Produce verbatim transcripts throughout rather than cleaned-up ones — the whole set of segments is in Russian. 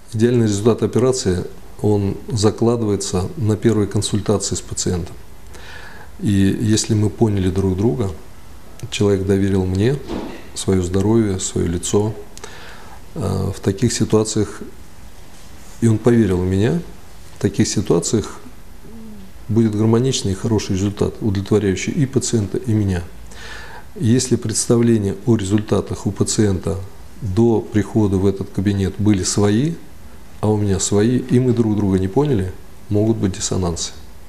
Идеальный результат операции, он закладывается на первой консультации с пациентом. И если мы поняли друг друга, человек доверил мне свое здоровье, свое лицо, в таких ситуациях, и он поверил в меня, в таких ситуациях будет гармоничный и хороший результат, удовлетворяющий и пациента, и меня. Если представления о результатах у пациента до прихода в этот кабинет были свои, а у меня свои, и мы друг друга не поняли, могут быть диссонансы.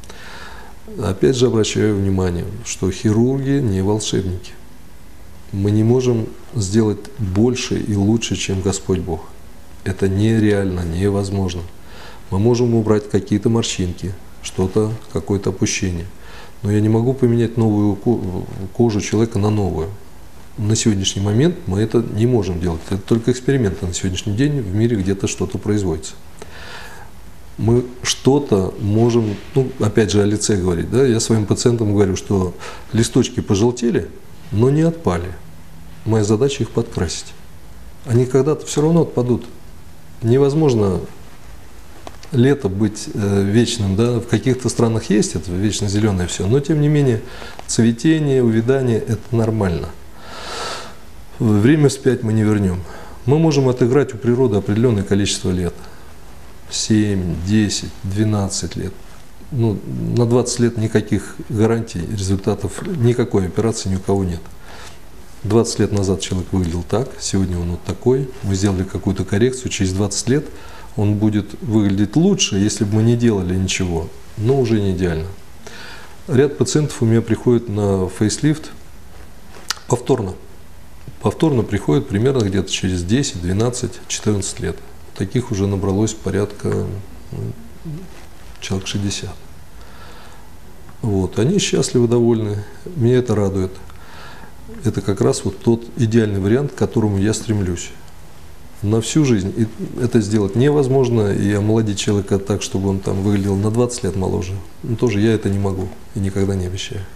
Опять же обращаю внимание, что хирурги не волшебники. Мы не можем сделать больше и лучше, чем Господь Бог. Это нереально, невозможно. Мы можем убрать какие-то морщинки, что-то, какое-то опущение. Но я не могу поменять новую кожу человека на новую. На сегодняшний момент мы это не можем делать. Это только эксперименты на сегодняшний день в мире где-то что-то производится. Мы что-то можем, ну, опять же, о лице говорить. Да? Я своим пациентам говорю, что листочки пожелтели, но не отпали. Моя задача их подкрасить. Они когда-то все равно отпадут. Невозможно лето быть э, вечным, да, в каких-то странах есть это вечно зеленое все, но тем не менее цветение, увядание – это нормально. Время вспять мы не вернем. Мы можем отыграть у природы определенное количество лет. семь, десять, двенадцать лет. Ну, на двадцать лет никаких гарантий, результатов, никакой операции ни у кого нет. двадцать лет назад человек выглядел так, сегодня он вот такой. Мы сделали какую-то коррекцию, через двадцать лет он будет выглядеть лучше, если бы мы не делали ничего, но уже не идеально. Ряд пациентов у меня приходит на фейслифт повторно. Повторно приходят примерно где-то через десять, двенадцать, четырнадцать лет. Таких уже набралось порядка ну, человек шестьдесят. Вот. Они счастливы, довольны. Меня это радует. Это как раз вот тот идеальный вариант, к которому я стремлюсь. На всю жизнь. И это сделать невозможно, и омолодить человека так, чтобы он там выглядел на двадцать лет моложе. Но тоже я это не могу и никогда не обещаю.